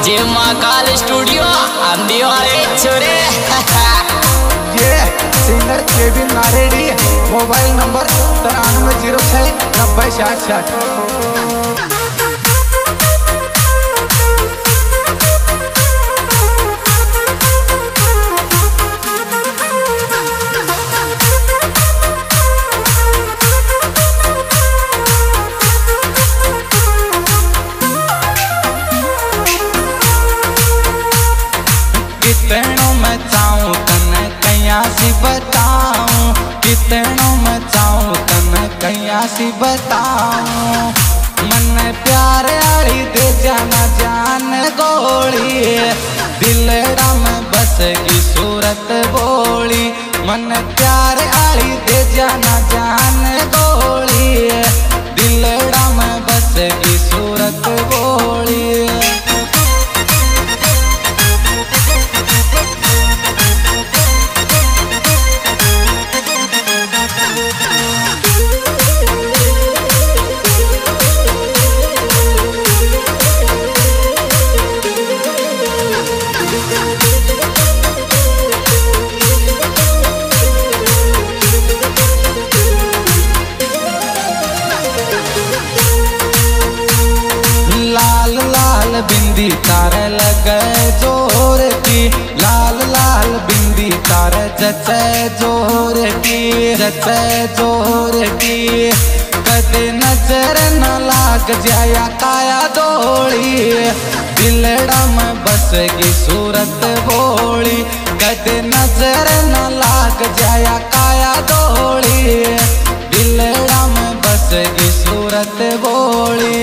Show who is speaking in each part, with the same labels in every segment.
Speaker 1: जे Mahakal studio आंधी वाले छोरे।
Speaker 2: ये singer Kevin Nareddy, mobile number 9306906060। कितनों में चाहूं तन कैया सी बताऊं, कितनों में चाहूं तन कैया सी बताऊं। मन प्यार आली दे जाना जान गोली, दिलड़ा में बस की सूरत बोली। मन प्यार आली दे जाना जान गोली, दिलड़ा में बस की सूरत बोली। लाल लाल बिंदी तारे लगे जोर की, लाल लाल बिंदी तारे जचे जोर की, जचे जोर की। कदे नजर न लाग जाया काया दौड़ी, दिलड़ा में बस की सूरत बोली। कदे नजर न लाग जाया काया दौड़ी, दिलड़ा में बस की सूरत बोली।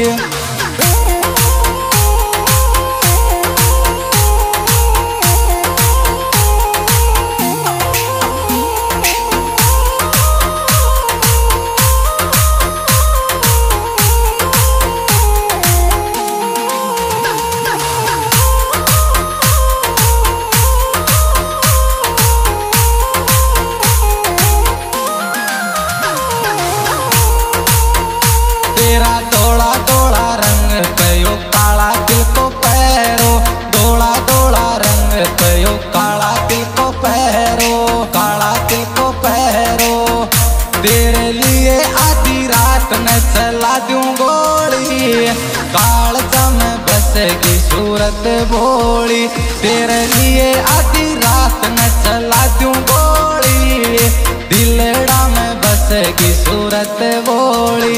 Speaker 2: तेरा धोला धोला रंग पयो काला दिल को पैरो, धोला धोला रंग पयो काला दिल को पैरो, काला दिल को पैरो। तेरे लिए आधी रात में चला दूं गोली, कालजा में बसेगी सूरत बोली। तेरे लिए आधी रात में चला दूं गोली, दिलड़ा में बसेगी सूरत बोली।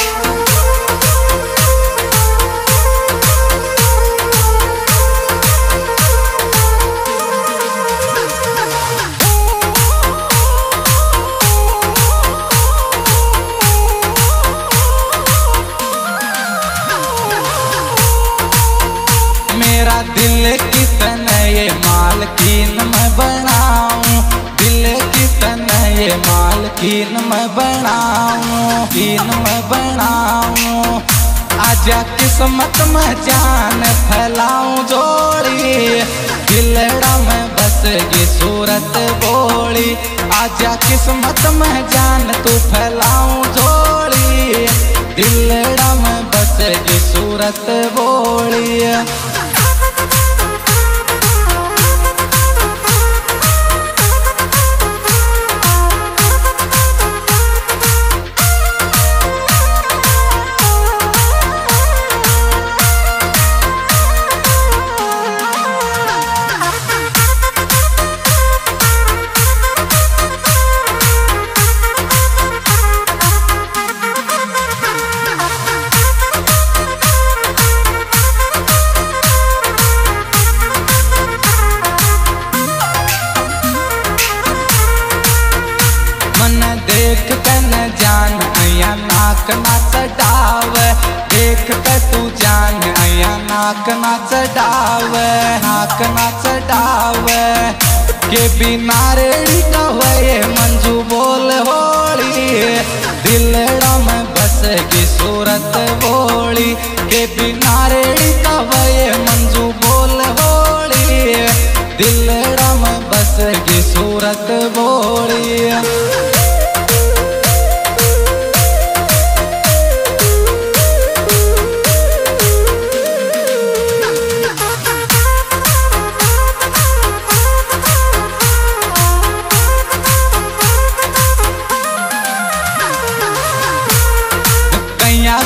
Speaker 2: मेरा दिल कितना ये मालकीन मैं बनाऊं, दिल कितना ये मालकीन मैं बनाऊं, कीन मैं बनाऊं। आजा किस्मत में जान फैलाऊं जोड़ी, दिलड़ा में बसेगी सूरत बोली। आजा किस्मत में जान तू फैलाऊं जोड़ी, दिलड़ा में बसेगी सूरत बोली। देख कर न जान अया नाक ना चढ़ावे, देख कर तू जान अया नाक ना चढ़ावे, नाक ना चढ़ावे। के बिना रेड़ी कहे मंजू बोल होली, दिलड़ा में बसेगी सूरत बोली। के बिना रेड़ी कहे मंजू बोल होली, दिलड़ा में बसेगी सूरत बोली।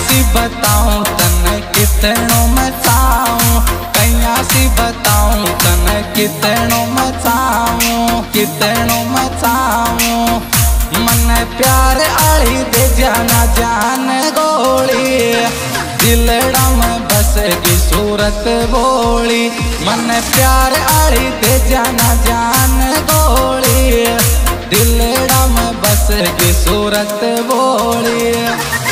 Speaker 2: सी बताऊं तने कितनों मचाऊं, कैया सी बताऊं तने कितनों मचाऊं, कितनों मचाऊं। मन प्यार आली दे जाना जान गोली, दिलड़ा में बसेगी सूरत बोली। मन प्यार आली दे जाना जान गोली, दिलड़ा में बसेगी सूरत बोली।